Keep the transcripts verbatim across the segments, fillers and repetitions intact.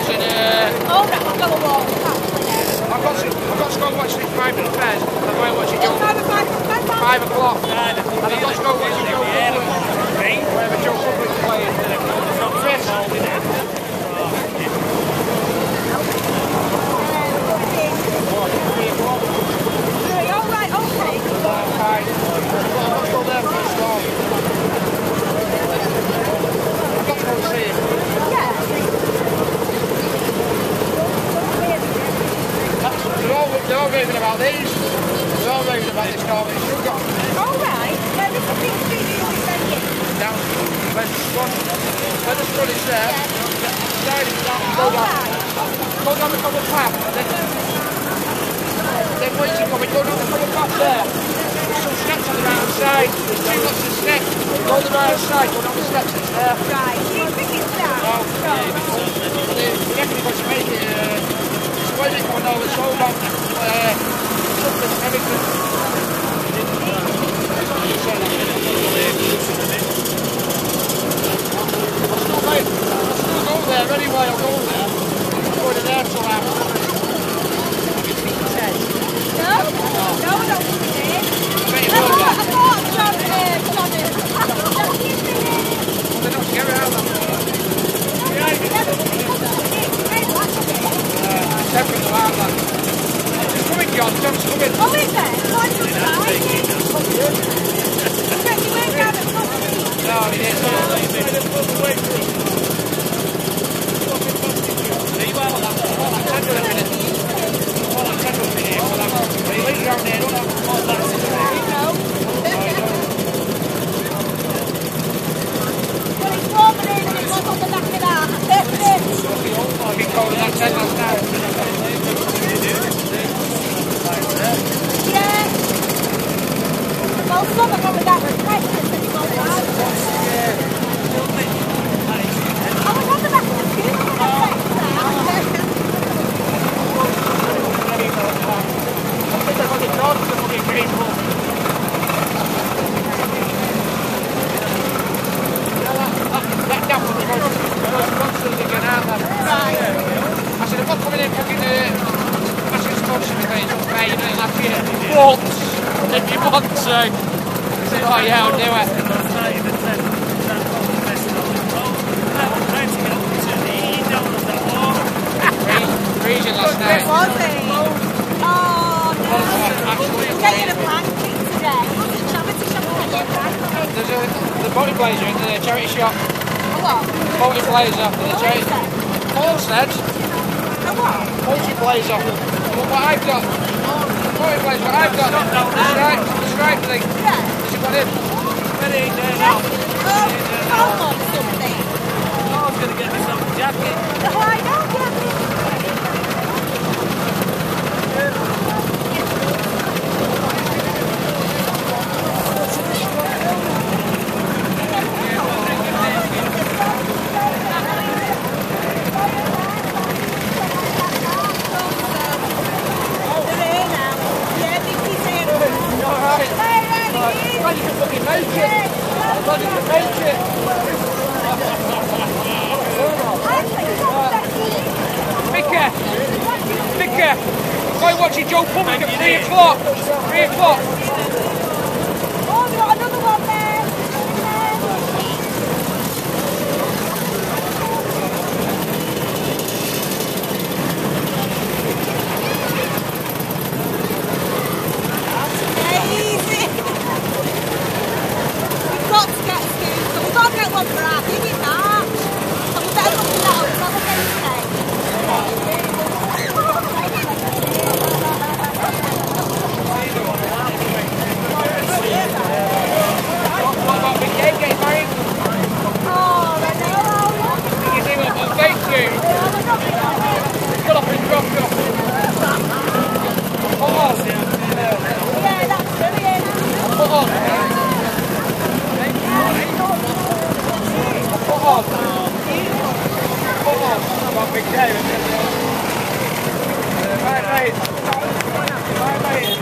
was in uh... Oh, right, we'll go and walk. I've got to, I've got to go and watch this private affairs. I'm going to watch it Joe. Five o'clock. And I've got to go and watch it Joe Public. Wherever Joe Public's playing. Chris. All right, okay. Right. I'll go there for a storm. I've got to go and see him. Yeah. They're all, they're all raving about these. They're all raving about this storm. It's still got... All right. Where is the big street you always send it? Down where the sun, where the sun is there. Yeah. Down, down, go All down. right. Go down the common path. Then, then once you come in, go down the common path there. There's some steps on the right hand side. There's two lots of steps. Go on the right hand side, go down the steps, it's there. Right. Do you think it's that? No. They reckon you've got to make it, uh, where is it going over? It's over, uh, something, everything. I'll still wait. I'll still go there anyway, I'll go there. I'm going to there till after. No? No, I don't think it is. I I thought, I thought John, uh, John, John, he's been in. They're not together, are they? Sept in the land, lad. It's coming, John. John's coming. Oh, is it? Oh, I didn't know. I bet you went down at Coffee. No, it is. Well, it's warmer in and it was on the back of that. I've been cold in that tent last night. Yeah. Well, some of them were that were breakfast and it was out. I was on the back of the queue. I think I've got the dogs that will be grateful. That gap was the most constantly going out there. Right. I said, I'm not coming in fucking uh, massive sponsor page on pay, you know, last year. Once! If you want to. I said, oh yeah, I'll do it. Freezing last night. Was it? Oh, no. We're getting a blanket today. Charity shop will get a blanket. There's a the body blazer in the charity shop. A what? Body blazer in the What charity. is it? Halstead. A what? Multi blazer. What, what I've got. Body blazer. What I've got. The stripe. The stripe thing. Yeah. Has it got in? Ready there Yeah. now. Oh, phone or something. I was going to get myself a jacket. Oh, I know, yeah. You can fucking make it. God, you can make it. Vicar, Vicar, go watching Joe Public at three o'clock. Three o'clock. Oh, we've got another one there. Easy. We've got to get a scooter. We've got to get one for our thing in March. So we better look at that on top of today. What about Big Dave getting married? Oh, I know. Did you see what I'm saying to you? Got off and dropped off. Come on. Yeah, that's brilliant. Come on. Come on. Come on. About Big Dave. Right, mate. Right, mate.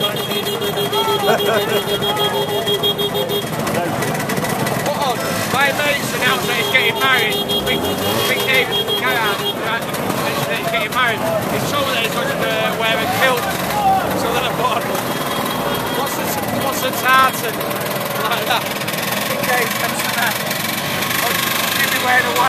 Come on. My mate's announced that he's getting married. Big, Big Dave. Carry on. Right. getting married. He told me that he's going to uh, wear a kilt. So then I thought, what's the, what's the tartan? Like that. In case, and that. I'll be wearing a white.